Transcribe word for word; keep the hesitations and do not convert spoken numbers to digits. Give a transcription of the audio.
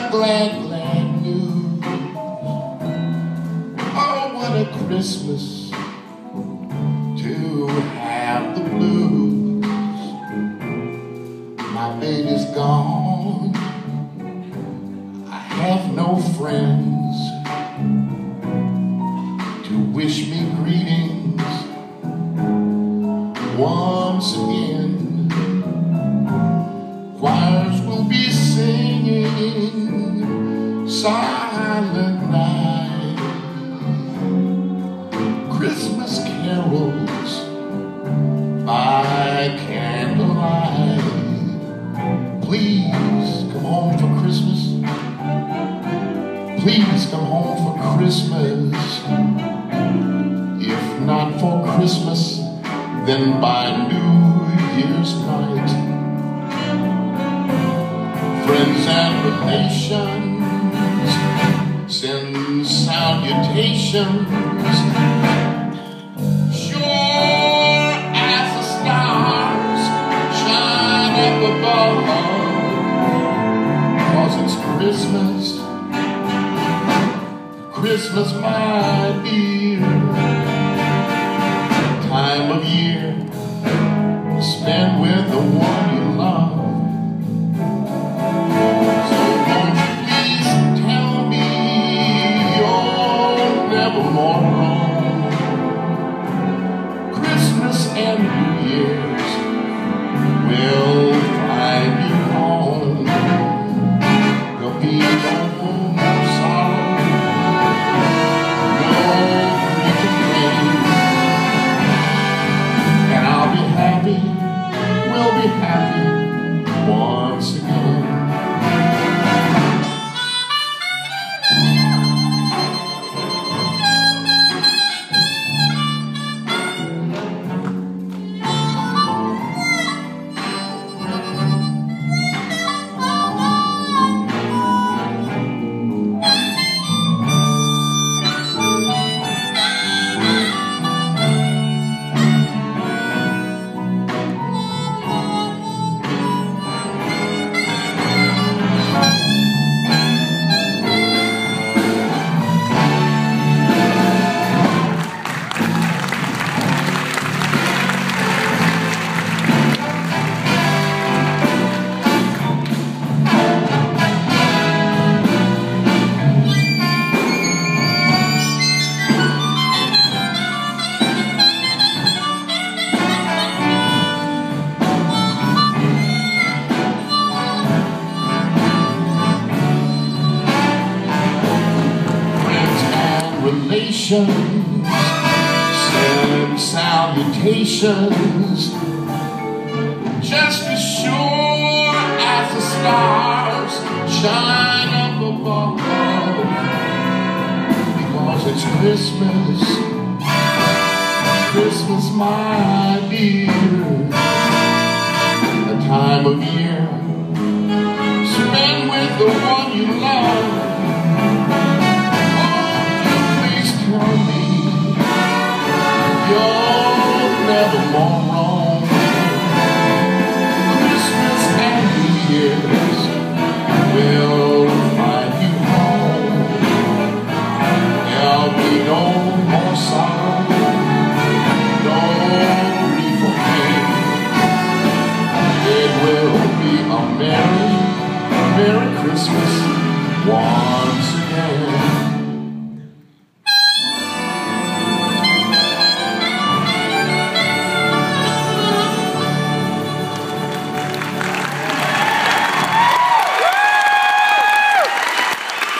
glad, glad, glad news. Oh, what a Christmas to have the blues. My baby's gone, I have no friends to wish me greetings once again. Choirs will be singing Silent Night, Christmas carols by candlelight. Please come home for Christmas. Please come home for Christmas. If not for Christmas, then by New Year's night. Friends and relations send salutations, sure as the stars shine up above, 'cause it's Christmas, Christmas, my dear, time of year to spend with the one you love. More wrong. Christmas and New Year's will find you home. There'll be no more sorrow, no grief and pain, and I'll be happy, we'll be happy once again. Relations send salutations, just as sure as the stars shine up above, because it's Christmas, Christmas, my dear, the time of year